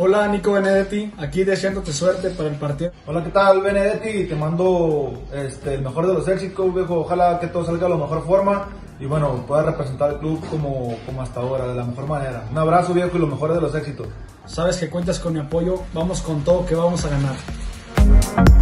Hola Nico Benedetti, aquí deseándote suerte para el partido. Hola, ¿qué tal, Benedetti? Te mando el mejor de los éxitos, viejo. Ojalá que todo salga de la mejor forma y bueno, puedas representar al club como hasta ahora, de la mejor manera. Un abrazo, viejo, y lo mejor de los éxitos. Sabes que cuentas con mi apoyo, vamos con todo que vamos a ganar.